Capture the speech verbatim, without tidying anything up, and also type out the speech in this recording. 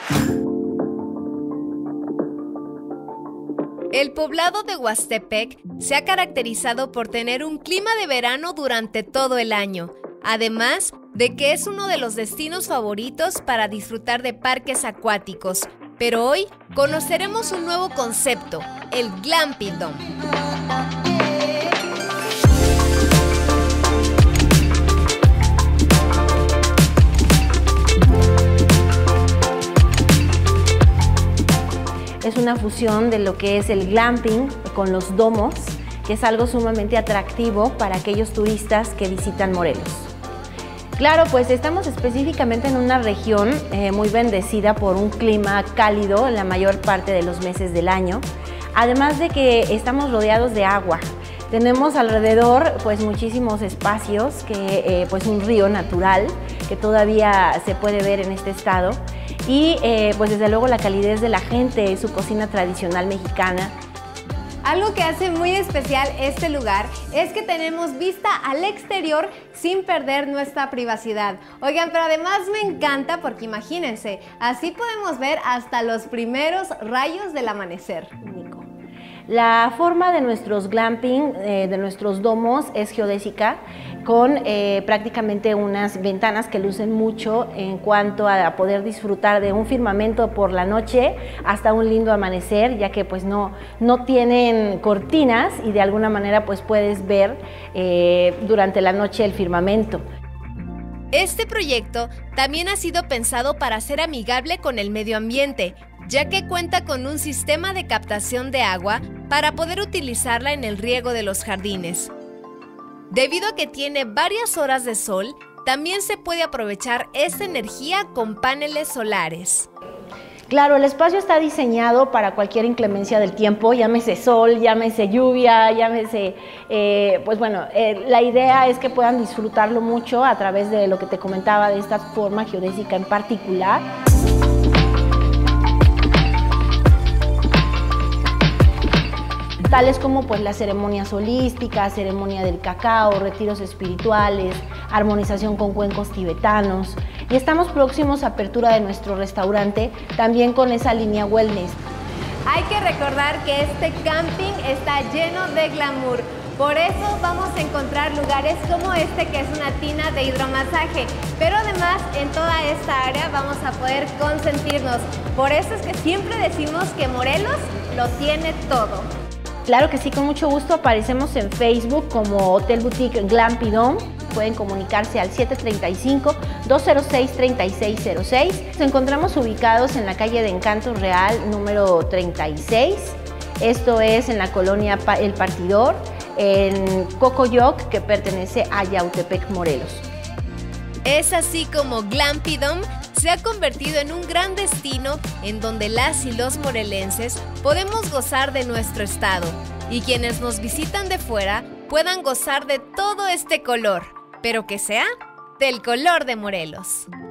El poblado de Huastepec se ha caracterizado por tener un clima de verano durante todo el año, además de que es uno de los destinos favoritos para disfrutar de parques acuáticos. Pero hoy conoceremos un nuevo concepto, el Glampidom. Es una fusión de lo que es el glamping con los domos, que es algo sumamente atractivo para aquellos turistas que visitan Morelos. Claro, pues estamos específicamente en una región eh, muy bendecida por un clima cálido la mayor parte de los meses del año, además de que estamos rodeados de agua. Tenemos alrededor pues muchísimos espacios, que, eh, pues un río natural que todavía se puede ver en este estado y eh, pues desde luego la calidez de la gente, su cocina tradicional mexicana. Algo que hace muy especial este lugar es que tenemos vista al exterior sin perder nuestra privacidad. Oigan, pero además me encanta porque imagínense, así podemos ver hasta los primeros rayos del amanecer. La forma de nuestros glamping, eh, de nuestros domos, es geodésica, con eh, prácticamente unas ventanas que lucen mucho en cuanto a poder disfrutar de un firmamento por la noche hasta un lindo amanecer, ya que pues no, no tienen cortinas y de alguna manera pues puedes ver eh, durante la noche el firmamento. Este proyecto también ha sido pensado para ser amigable con el medio ambiente, ya que cuenta con un sistema de captación de agua para poder utilizarla en el riego de los jardines. Debido a que tiene varias horas de sol, también se puede aprovechar esta energía con paneles solares. Claro, el espacio está diseñado para cualquier inclemencia del tiempo, llámese sol, llámese lluvia, llámese, eh, pues bueno, eh, la idea es que puedan disfrutarlo mucho a través de lo que te comentaba, de esta forma geodésica en particular. Tales como pues las ceremonias holísticas, ceremonia del cacao, retiros espirituales, armonización con cuencos tibetanos. Y estamos próximos a apertura de nuestro restaurante, también con esa línea wellness. Hay que recordar que este camping está lleno de glamour. Por eso vamos a encontrar lugares como este, que es una tina de hidromasaje. Pero además, en toda esta área vamos a poder consentirnos. Por eso es que siempre decimos que Morelos lo tiene todo. Claro que sí, con mucho gusto. Aparecemos en Facebook como Hotel Boutique Glampidom. Pueden comunicarse al siete tres cinco, dos cero seis, tres seis cero seis. Nos encontramos ubicados en la calle de Encanto Real número treinta y seis. Esto es en la colonia El Partidor, en Cocoyoc, que pertenece a Yautepec, Morelos. Es así como Glampidom se ha convertido en un gran destino en donde las y los morelenses podemos gozar de nuestro estado y quienes nos visitan de fuera puedan gozar de todo este color, pero que sea del color de Morelos.